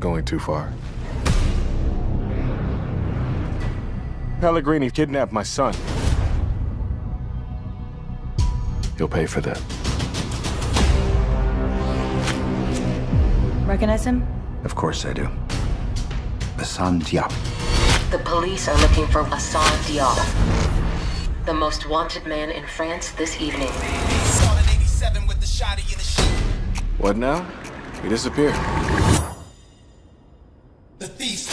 going too far. Pellegrini kidnapped my son. He'll pay for that. Recognize him? Of course I do. Assane Diop. The police are looking for Assane Diop, the most wanted man in France this evening. What now? He disappeared. The thief.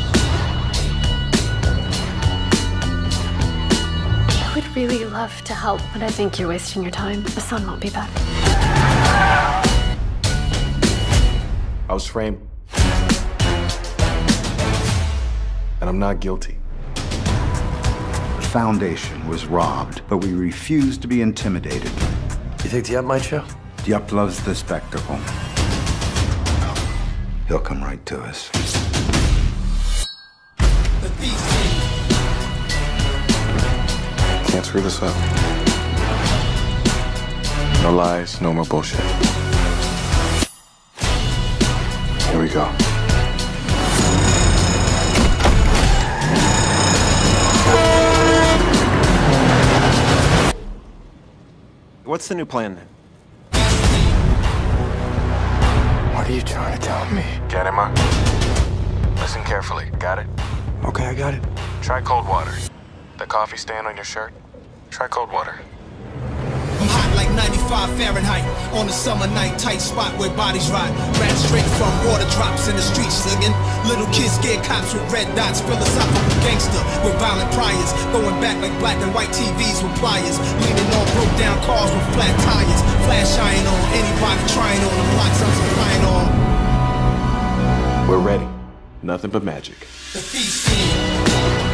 I would really love to help, but I think you're wasting your time. The sun won't be back. I was framed. And I'm not guilty. The foundation was robbed, but we refused to be intimidated. You think Diop might show? Diop loves the spectacle. He'll come right to us. The thief. Can't screw this up. No lies, no more bullshit. Here we go. What's the new plan then? What are you trying to tell me? Get him up. Listen carefully. Got it? Okay, I got it. Try cold water. The coffee stain on your shirt? Try cold water. I'm hot like 95 Fahrenheit on a summer night, tight spot where bodies rot. Rats straight from water drops in the streets singing. Little kids scared cops with red dots. Philosophical gangster with violent priors. Going back like black and white TVs with pliers. Leaning on broke down cars with flat tires. Flash iron on anybody trying on the blocks I'm supplying on. We're ready. Nothing but magic. The thief.